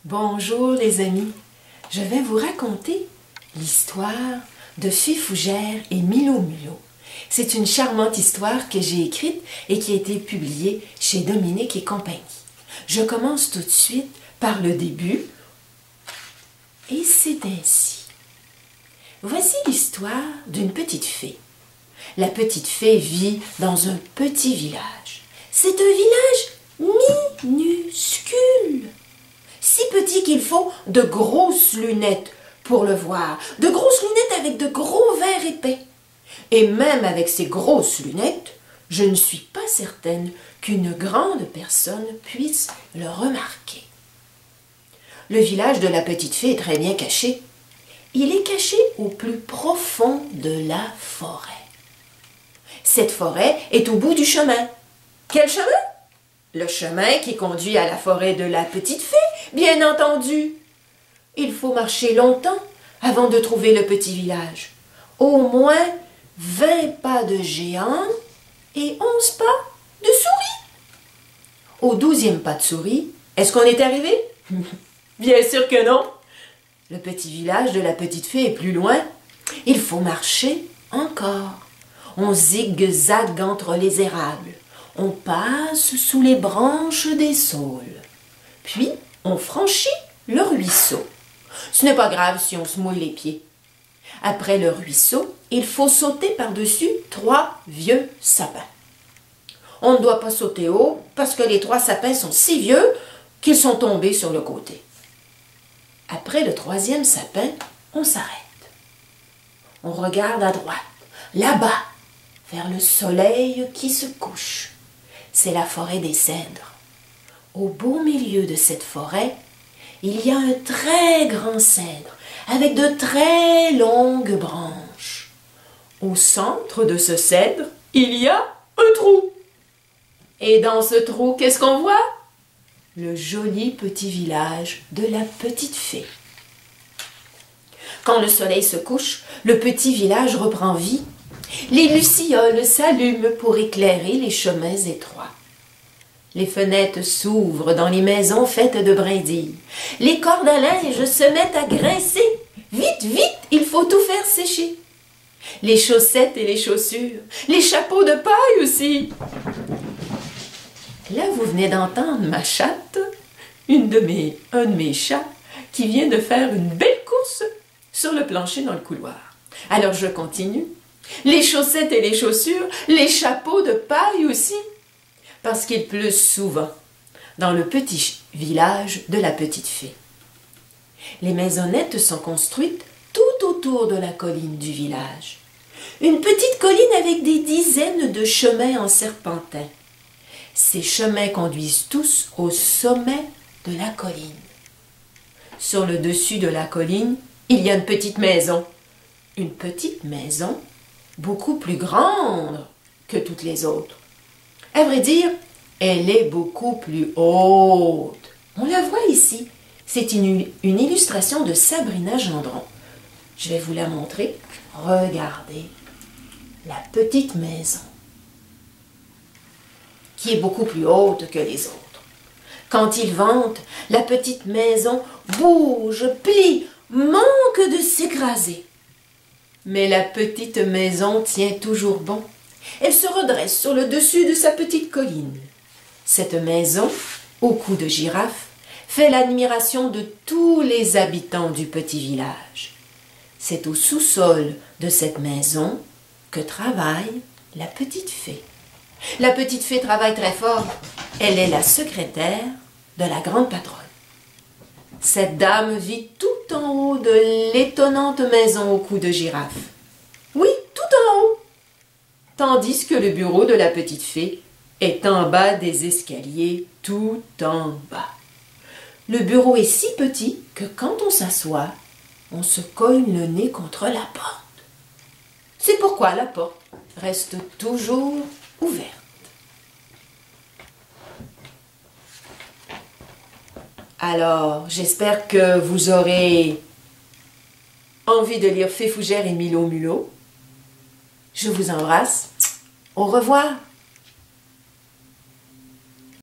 Bonjour les amis, je vais vous raconter l'histoire de Fée Fougère et Milo Milo. C'est une charmante histoire que j'ai écrite et qui a été publiée chez Dominique et compagnie. Je commence tout de suite par le début et c'est ainsi. Voici l'histoire d'une petite fée. La petite fée vit dans un petit village. C'est un village minuscule. Si petit qu'il faut de grosses lunettes pour le voir, de grosses lunettes avec de gros verres épais. Et même avec ces grosses lunettes, je ne suis pas certaine qu'une grande personne puisse le remarquer. Le village de la petite fée est très bien caché. Il est caché au plus profond de la forêt. Cette forêt est au bout du chemin. Quel chemin? Le chemin qui conduit à la forêt de la petite fée, bien entendu. Il faut marcher longtemps avant de trouver le petit village. Au moins 20 pas de géant et 11 pas de souris. Au 12e pas de souris, est-ce qu'on est arrivé? Bien sûr que non. Le petit village de la petite fée est plus loin. Il faut marcher encore. On zigzague entre les érables. On passe sous les branches des saules. Puis, on franchit le ruisseau. Ce n'est pas grave si on se mouille les pieds. Après le ruisseau, il faut sauter par-dessus 3 vieux sapins. On ne doit pas sauter haut parce que les 3 sapins sont si vieux qu'ils sont tombés sur le côté. Après le 3e sapin, on s'arrête. On regarde à droite, là-bas, vers le soleil qui se couche. C'est la forêt des cèdres. Au beau milieu de cette forêt, il y a un très grand cèdre avec de très longues branches. Au centre de ce cèdre, il y a un trou. Et dans ce trou, qu'est-ce qu'on voit? Le joli petit village de la petite fée. Quand le soleil se couche, le petit village reprend vie. Les lucioles s'allument pour éclairer les chemins étroits. Les fenêtres s'ouvrent dans les maisons faites de brindilles. Les cordes à linge se mettent à grincer. Vite, vite, il faut tout faire sécher. Les chaussettes et les chaussures, les chapeaux de paille aussi. Là, vous venez d'entendre ma chatte, un de mes chats, qui vient de faire une belle course sur le plancher dans le couloir. Alors, je continue. Les chaussettes et les chaussures, les chapeaux de paille aussi, parce qu'il pleut souvent dans le petit village de la petite fée. Les maisonnettes sont construites tout autour de la colline du village. Une petite colline avec des dizaines de chemins en serpentin. Ces chemins conduisent tous au sommet de la colline. Sur le dessus de la colline, il y a une petite maison. Une petite maison beaucoup plus grande que toutes les autres. À vrai dire, elle est beaucoup plus haute. On la voit ici. C'est une illustration de Sabrina Gendron. Je vais vous la montrer. Regardez la petite maison, qui est beaucoup plus haute que les autres. Quand il vente, la petite maison bouge, plie, manque de s'écraser. Mais la petite maison tient toujours bon. Elle se redresse sur le dessus de sa petite colline. Cette maison, au cou de girafe, fait l'admiration de tous les habitants du petit village. C'est au sous-sol de cette maison que travaille la petite fée. La petite fée travaille très fort. Elle est la secrétaire de la grande patronne. Cette dame vit tout en haut de l'étonnante maison au cou de girafe. Oui, tout en haut. Tandis que le bureau de la petite fée est en bas des escaliers, tout en bas. Le bureau est si petit que quand on s'assoit, on se cogne le nez contre la porte. C'est pourquoi la porte reste toujours ouverte. Alors, j'espère que vous aurez envie de lire Fée Fougère et Milo Milo. Je vous embrasse. Au revoir.